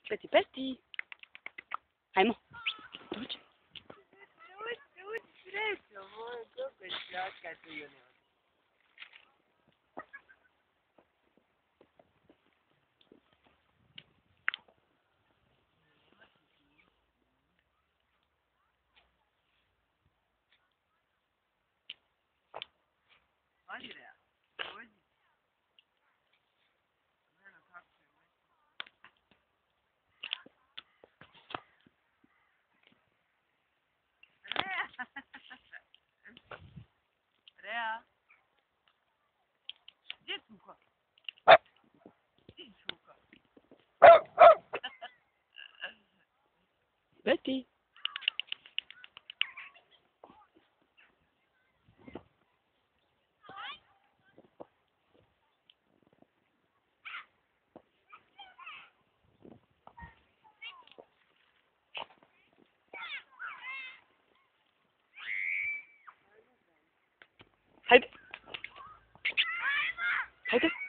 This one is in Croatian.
Betty, Betty. Ajmo. Dođi. Srećo moj, kako je slatka tu je nema. Hadi Rea, dođi. Gledam kako se Rea! Rea! Gdje je Cuka? Gdje je Cuka? Betty. Hajde. Hajde.